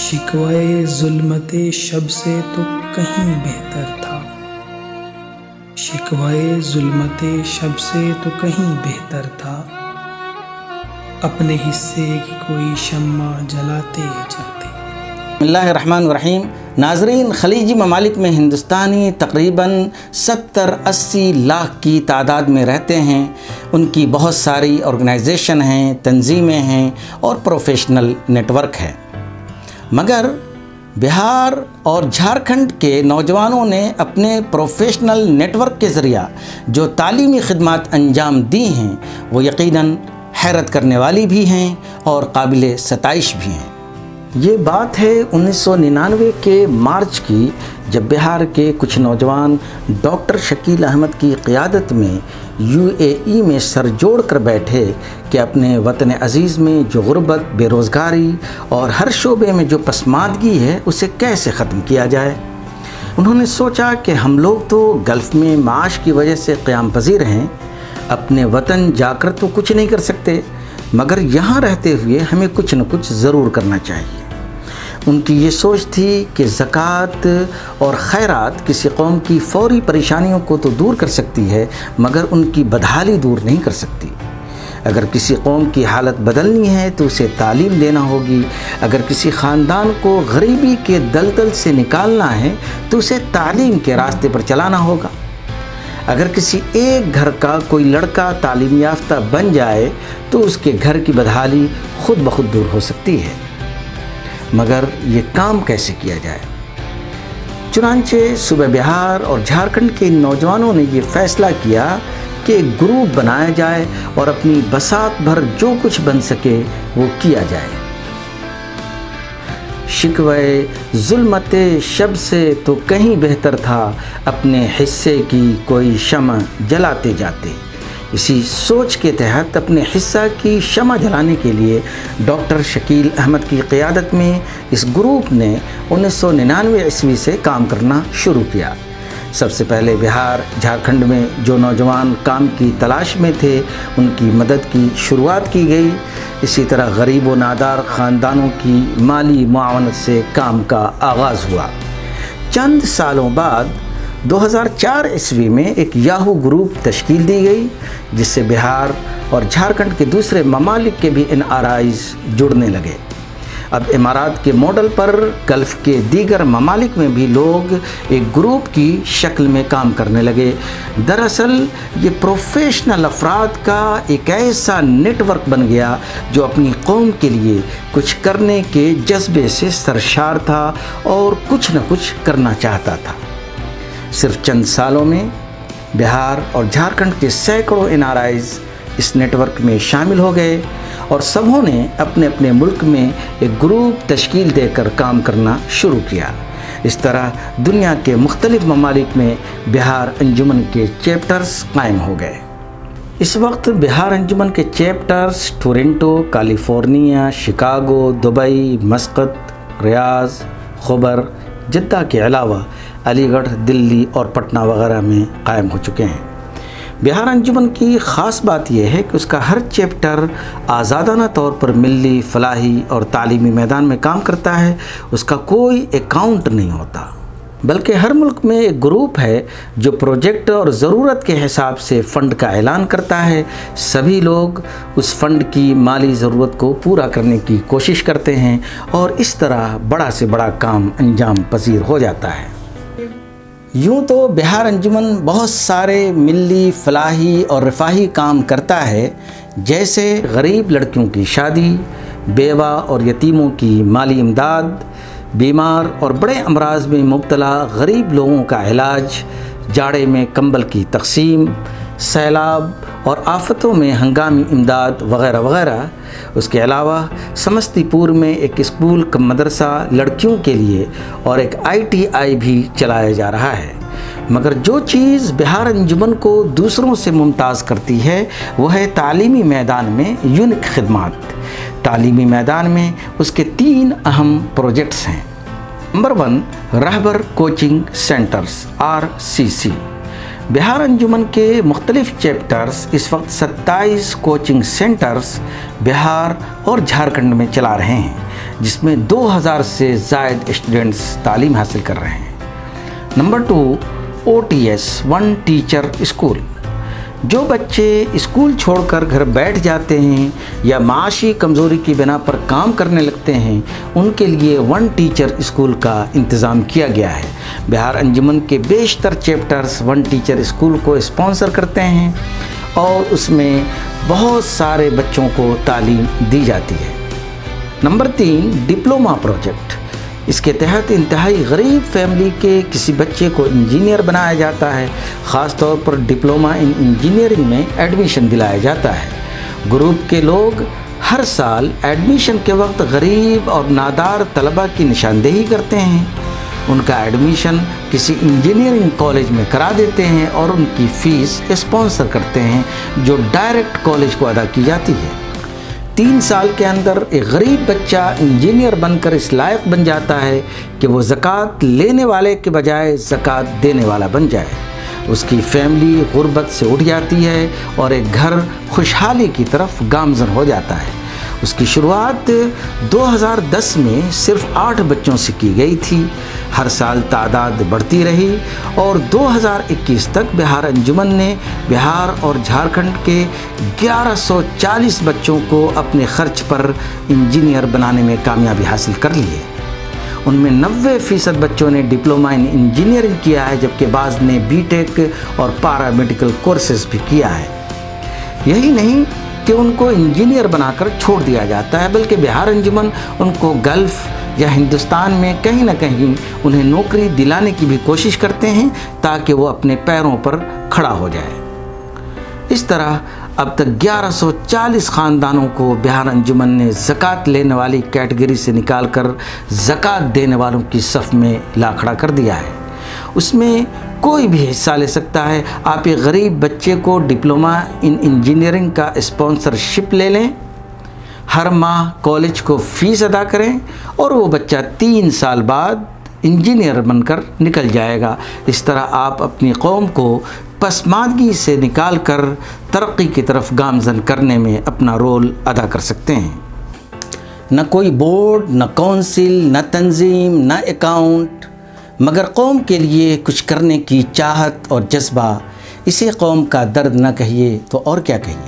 شکوائے ظلمت شب سے تو کہیں بہتر تھا، شکوائے ظلمت شب سے تو کہیں بہتر تھا، اپنے حصے کی کوئی شمع جلاتے جاتے۔ بسم اللہ الرحمن الرحیم۔ ناظرین، خلیجی ممالک میں ہندوستانی تقریباً 70-80 لاکھ کی تعداد میں رہتے ہیں۔ ان کی بہت ساری آرگنائزیشن ہیں، تنظیمیں ہیں اور پروفیشنل نیٹ ورک ہے، مگر بہار اور جھارکھنڈ کے نوجوانوں نے اپنے پروفیشنل نیٹ ورک کے ذریعہ جو تعلیمی خدمات انجام دی ہیں وہ یقیناً حیرت کرنے والی بھی ہیں اور قابل ستائش بھی ہیں۔ یہ بات ہے 1999 کے مارچ کی، جب بہار کے کچھ نوجوان ڈاکٹر شکیل احمد کی قیادت میں UAE میں سر جوڑ کر بیٹھے کہ اپنے وطن عزیز میں جو غربت، بے روزگاری اور ہر شعبے میں جو پسماندگی ہے اسے کیسے ختم کیا جائے۔ انہوں نے سوچا کہ ہم لوگ تو گلف میں معاش کی وجہ سے قیام پذیر ہیں، اپنے وطن جا کر تو کچھ نہیں کر سکتے، مگر یہاں رہتے ہوئے ہمیں کچھ نہ کچھ ضرور کرنا چاہیے۔ ان کی یہ سوچ تھی کہ زکوٰۃ اور خیرات کسی قوم کی فوری پریشانیوں کو تو دور کر سکتی ہے، مگر ان کی بدحالی دور نہیں کر سکتی۔ اگر کسی قوم کی حالت بدلنی ہے تو اسے تعلیم دینا ہوگی، اگر کسی خاندان کو غریبی کے دلدل سے نکالنا ہے تو اسے تعلیم کے راستے پر چلانا ہوگا۔ اگر کسی ایک گھر کا کوئی لڑکا تعلیم یافتہ بن جائے تو اس کے گھر کی بدحالی خود بخود دور ہو سکتی ہے، مگر یہ کام کیسے کیا جائے؟ چنانچہ صوبہ بہار اور جھارکھنڈ کے نوجوانوں نے یہ فیصلہ کیا کہ ایک گروپ بنایا جائے اور اپنی بساط بھر جو کچھ بن سکے وہ کیا جائے۔ شکوائے ظلمت شب سے تو کہیں بہتر تھا، اپنے حصے کی کوئی شمع جلاتے جاتے۔ اسی سوچ کے تحت اپنے حصہ کی شمع جلانے کے لیے ڈاکٹر شکیل احمد کی قیادت میں اس گروپ نے 1999 عیسوی سے کام کرنا شروع کیا۔ سب سے پہلے بہار جھارکھنڈ میں جو نوجوان کام کی تلاش میں تھے ان کی مدد کی شروعات کی گئی۔ اسی طرح غریب و نادار خاندانوں کی مالی معاونت سے کام کا آغاز ہوا۔ چند سالوں بعد 2004 عیسوی میں ایک یاہو گروپ تشکیل دی گئی، جس سے بہار اور جھارکھنڈ کے دوسرے ممالک کے بھی NRIs جڑنے لگے۔ اب امارات کے ماڈل پر گلف کے دیگر ممالک میں بھی لوگ ایک گروپ کی شکل میں کام کرنے لگے۔ دراصل یہ پروفیشنل افراد کا ایک ایسا نیٹ ورک بن گیا جو اپنی قوم کے لیے کچھ کرنے کے جذبے سے سرشار تھا اور کچھ نہ کچھ کرنا چاہتا تھا۔ صرف چند سالوں میں بہار اور جھارکھنڈ کے سینکڑوں NRIs اس نیٹ ورک میں شامل ہو گئے اور سبھوں نے اپنے اپنے ملک میں ایک گروپ تشکیل دے کر کام کرنا شروع کیا۔ اس طرح دنیا کے مختلف ممالک میں بہار انجمن کے چیپٹرز قائم ہو گئے۔ اس وقت بہار انجمن کے chapters Toronto, California, Chicago, Dubai, Muscat, Riyadh, Khobar, Jeddah کے علاوہ علی گڑھ، دلی اور پٹنہ وغیرہ میں قائم ہو چکے ہیں۔ بہار انجمن کی خاص بات یہ ہے کہ اس کا ہر چیپٹر آزادانہ طور پر ملی، فلاحی اور تعلیمی میدان میں کام کرتا ہے۔ اس کا کوئی اکاؤنٹ نہیں ہوتا، بلکہ ہر ملک میں ایک گروپ ہے جو پروجیکٹ اور ضرورت کے حساب سے فنڈ کا اعلان کرتا ہے۔ سبھی لوگ اس فنڈ کی مالی ضرورت کو پورا کرنے کی کوشش کرتے ہیں اور اس طرح بڑا سے بڑا کام انجام پذیر ہو جاتا ہے۔ یوں تو بہار انجمن بہت سارے ملی، فلاحی اور رفاہی کام کرتا ہے، جیسے غریب لڑکیوں کی شادی، بیوہ اور یتیموں کی مالی امداد، بیمار اور بڑے امراض میں مبتلا غریب لوگوں کا علاج، جاڑے میں کمبل کی تقسیم، سیلاب اور آفتوں میں ہنگامی امداد وغیرہ وغیرہ۔ اس کے علاوہ سمستی پور میں ایک اسکول کا مدرسہ لڑکیوں کے لیے اور ایک ITI بھی چلایا جا رہا ہے۔ مگر جو چیز بہار انجمن کو دوسروں سے ممتاز کرتی ہے وہ ہے تعلیمی میدان میں یونیک خدمات۔ تعلیمی میدان میں اس کے 3 اہم پروجیکٹس ہیں۔ Number 1، Rahbar coaching centres RCC۔ Bihar Anjuman کے مختلف چیپٹرز اس وقت 27 کوچنگ سینٹرز بہار اور جھارکھنڈ میں چلا رہے ہیں، جس میں 2000 سے زائد اسٹوڈنٹس تعلیم حاصل کر رہے ہیں۔ Number 2، OTS one teacher school. جو بچے اسکول چھوڑ کر گھر بیٹھ جاتے ہیں یا معاشی کمزوری کی بنا پر کام کرنے لگتے ہیں، ان کے لیے ون ٹیچر اسکول کا انتظام کیا گیا ہے۔ بہار انجمن کے بیشتر چیپٹرز ون ٹیچر اسکول کو اسپانسر کرتے ہیں اور اس میں بہت سارے بچوں کو تعلیم دی جاتی ہے۔ Number 3، diploma project. اس کے تحت انتہائی غریب فیملی کے کسی بچے کو انجینئر بنایا جاتا ہے۔ خاص طور پر ڈپلومہ ان انجینئرنگ میں ایڈمیشن دلایا جاتا ہے۔ گروپ کے لوگ ہر سال ایڈمیشن کے وقت غریب اور نادار طلبہ کی نشاندہی کرتے ہیں، ان کا ایڈمیشن کسی انجینئرنگ کالج میں کرا دیتے ہیں اور ان کی فیس اسپانسر کرتے ہیں جو ڈائریکٹ کالج کو ادا کی جاتی ہے۔ 3 سال کے اندر ایک غریب بچہ انجینئر بن کر اس لائق بن جاتا ہے کہ وہ زکوٰۃ لینے والے کے بجائے زکوٰۃ دینے والا بن جائے۔ اس کی فیملی غربت سے اٹھ جاتی ہے اور ایک گھر خوشحالی کی طرف گامزن ہو جاتا ہے۔ اس کی شروعات 2010 میں صرف 8 بچوں سے کی گئی تھی۔ ہر سال تعداد بڑھتی رہی اور 2021 تک بہار انجمن نے بہار اور جھارکھنڈ کے 1140 بچوں کو اپنے خرچ پر انجینئر بنانے میں کامیابی حاصل کر لی ہے۔ ان میں 90% بچوں نے ڈپلومہ ان انجینئرنگ کیا ہے، جبکہ بعض نے BTech اور پارا میڈیکل کورسز بھی کیا ہے۔ یہی نہیں کہ ان کو انجینئر بنا کر چھوڑ دیا جاتا ہے، بلکہ بہار انجمن ان کو گلف یا ہندوستان میں کہیں نہ کہیں انہیں نوکری دلانے کی بھی کوشش کرتے ہیں تاکہ وہ اپنے پیروں پر کھڑا ہو جائے۔ اس طرح اب تک 1140 خاندانوں کو بہار انجمن نے زکوٰۃ لینے والی کیٹیگری سے نکال کر زکوٰۃ دینے والوں کی صف میں لا کھڑا کر دیا ہے۔ اس میں کوئی بھی حصہ لے سکتا ہے۔ آپ ایک غریب بچے کو ڈپلومہ ان انجینئرنگ کا اسپانسرشپ لے لیں، ہر ماہ کالج کو فیس ادا کریں اور وہ بچہ 3 سال بعد انجینئر بن کر نکل جائے گا۔ اس طرح آپ اپنی قوم کو پسماندگی سے نکال کر ترقی کی طرف گامزن کرنے میں اپنا رول ادا کر سکتے ہیں۔ نہ کوئی بورڈ، نہ کونسل، نہ تنظیم، نہ اکاؤنٹ، مگر قوم کے لیے کچھ کرنے کی چاہت اور جذبہ، اسے قوم کا درد نہ کہیے تو اور کیا کہیے۔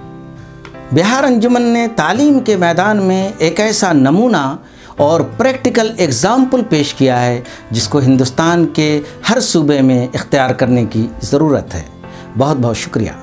بہار انجمن نے تعلیم کے میدان میں ایک ایسا نمونہ اور پریکٹیکل ایگزامپل پیش کیا ہے جس کو ہندوستان کے ہر صوبے میں اختیار کرنے کی ضرورت ہے۔ بہت بہت شکریہ۔